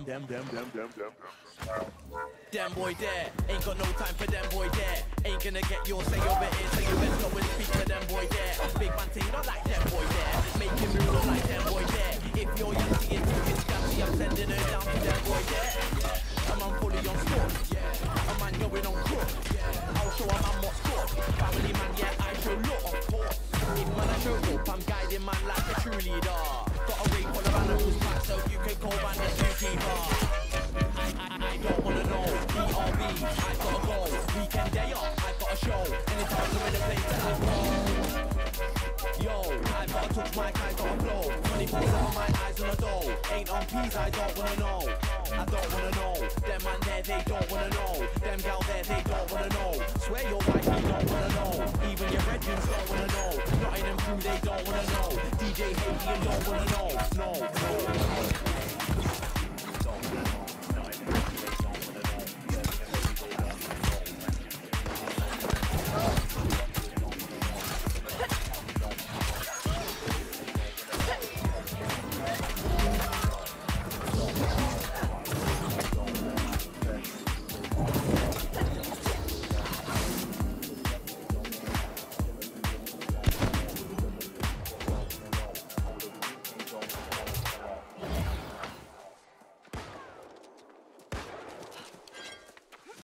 Them boy there, ain't got no time for them boy there. Ain't gonna get your say over here, so you best go and speak to them boy there. Big man thing not like them boy there, make him move not like them boy there. If you're young to get too scammy, I'm sending her down to them boy there. A man fully on score, a man going on court. I'll show a man what's good. Family man, yeah, I show look, of course. If man I show up, I'm guiding man like a true leader. Got a ring full of animals back so you can call man the zookeeper. I don't wanna know, BRB, I gotta go. Weekend day off, I got a show. Anytime I'm in the place that I go. Yo, I gotta touch my I gotta blow. 24/7 my eyes on the dough. Ain't on peas, I don't wanna know. I don't wanna know. Them man there, they don't wanna know. Them gal there, they don't wanna know. Swear your wife, you don't wanna know. Even your brethren don't wanna know. Not in them crew, they don't wanna know. DJ Haley, you don't wanna know. No.